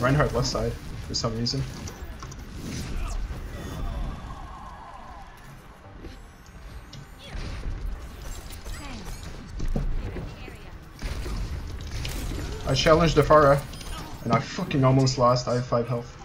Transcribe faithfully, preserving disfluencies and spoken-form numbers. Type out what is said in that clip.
Reinhardt left side for some reason. I challenged the Pharah, and I fucking almost lost. I have five health.